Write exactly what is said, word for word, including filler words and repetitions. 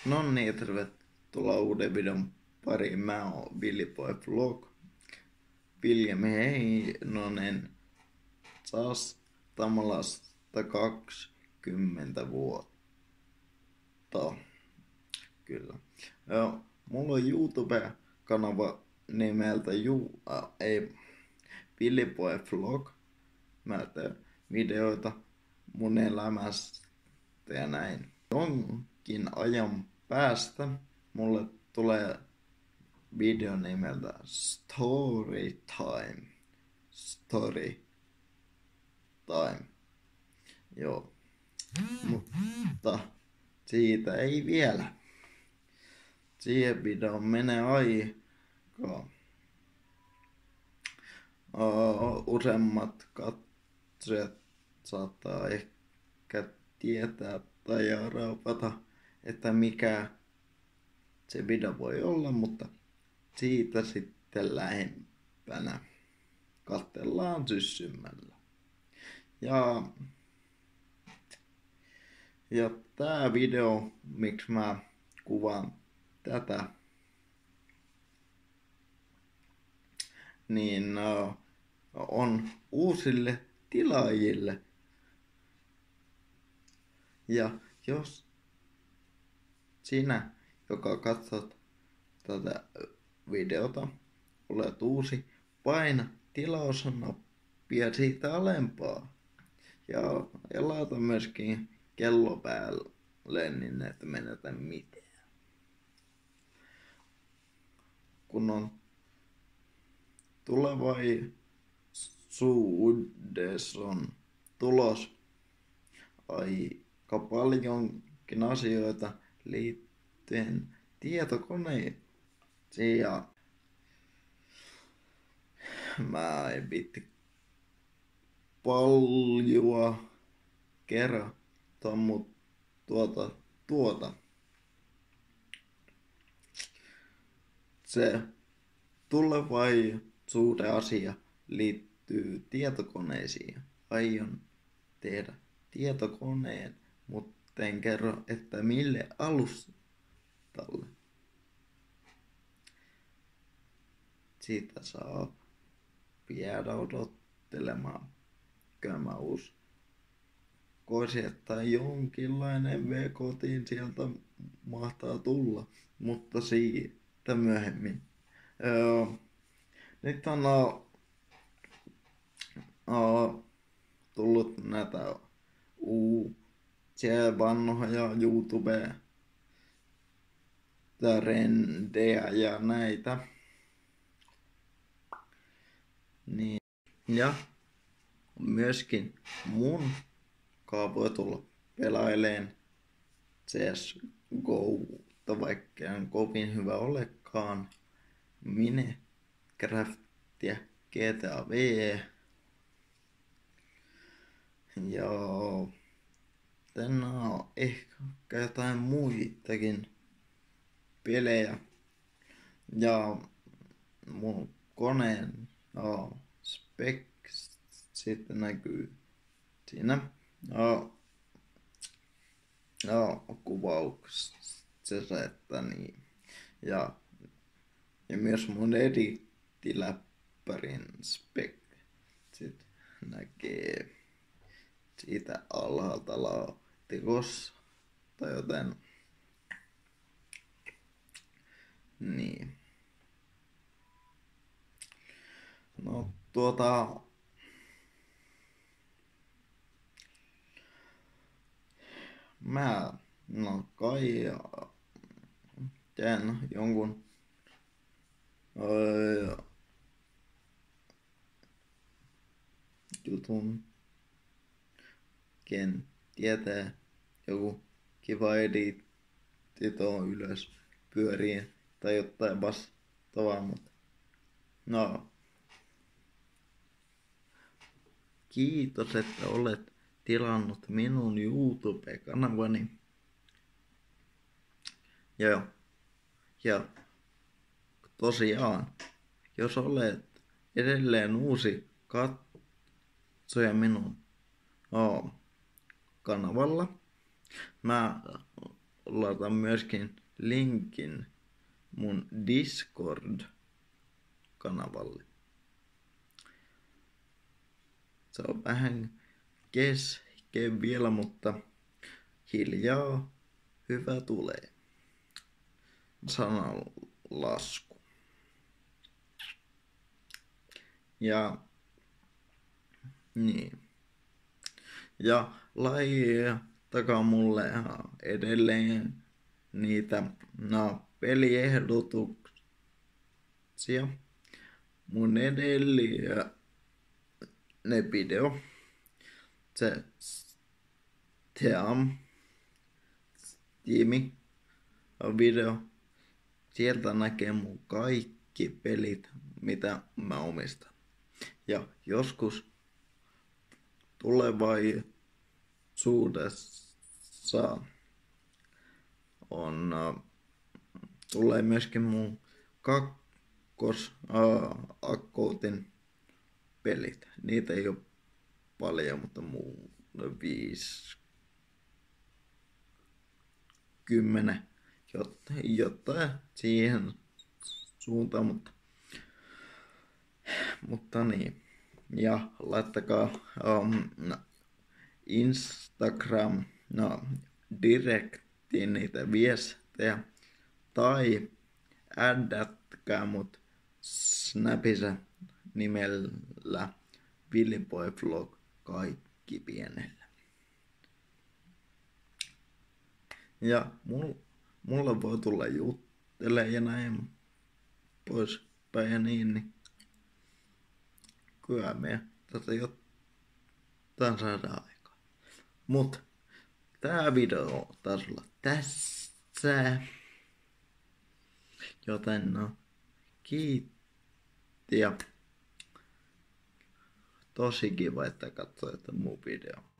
No niin, tervetuloa uuden videon pariin. Mä oon Villiboy Vlog. Viljami Heinonen taas tamalasta kaksikymmentä vuotta. Kyllä. Joo, mulla on YouTube-kanava nimeltä Ju... Äh, ei, Villiboy Vlog. Mä teen videoita mun elämästä ja näin. Jonkin ajan päästä mulle tulee video nimeltä Story Time. Story Time. Joo. Mutta siitä ei vielä. Siihen videoon menee aikaa. Uh, useammat katsojat saattaa ehkä tietää tai arvata, että mikä se video voi olla, mutta siitä sitten lähempänä katsellaan syssymällä. Ja, ja tää video, miksi mä kuvaan tätä, niin uh, on uusille tilaajille. Ja jos sinä, joka katsot tätä videota, olet uusi, paina tilausnappia siitä alempaa. Ja, ja laita myöskin kello päälle, niin et menetä mitään. Kun on tulevaisuudessa on tulos aika paljonkin asioita liittyen tietokoneisiin ja mä en viitti paljoa kertoa, mutta tuota, tuota. Se tulevaisuuden asia liittyy tietokoneisiin. Aion tehdä tietokoneen, mutta en kerro, että mille alustalle. Siitä saa jäädä odottelemaan. Kyllä mä uskoisin, että jonkinlainen V K T sieltä mahtaa tulla, mutta siitä myöhemmin. Öö, nyt on uh, uh, tullut näitä uusia vanhoja YouTube trendejä ja näitä. Niin. Ja myöskin mun voi tulla pelaileen C S G O, vaikka en kovin hyvä olekaan, Minecraftia, G T A V ja tänään on ehkä jotain muitakin pelejä. Ja mun koneen no, specs sitten näkyy siinä no, no, kuvauksessa, että niin. Ja, ja myös mun edittiläppärin spec sit näkee siitä alhaalta laatikossa tai joten niin. No tuota mä no kai teen jonkun öö, jutun, ken tietää, joku kiva editti tuohon ylös pyöriin tai jotain vastaavaa, mutta no kiitos, että olet tilannut minun YouTube-kanavani. Ja, ja tosiaan, jos olet edelleen uusi katsoja minun oh, kanavalla, mä laitan myöskin linkin mun Discord-kanavalle. Se on vähän kesken vielä, mutta hiljaa hyvä tulee. Sananlasku. Ja niin. Ja laittakaa mulle edelleen niitä no, peliehdotuksia. Mun edellinen ne video. Se Team Steam video. Sieltä näkee mun kaikki pelit, mitä mä omistan. Ja joskus tulevaisuudessa on, uh, tulee myöskin mun kakkos-akkoutin uh, pelit. Niitä ei ole paljon, mutta muu viisi, kymmenen, jotta, jotta siihen suuntaan, mutta, mutta niin. Ja laittakaa um, no, Instagram, no, direktiin niitä viestejä tai addatkää mut Snapissa nimellä Villiboy Vlog kaikki pienellä. Ja mul, mulle voi tulla juttelemaan ja näin poispäin ja niin, niin kyllä me tätä jotain saadaan aikaa. Mut tää video taisi olla tässä. Joten no, kiitti ja tosi kiva, että katsoitte mun video.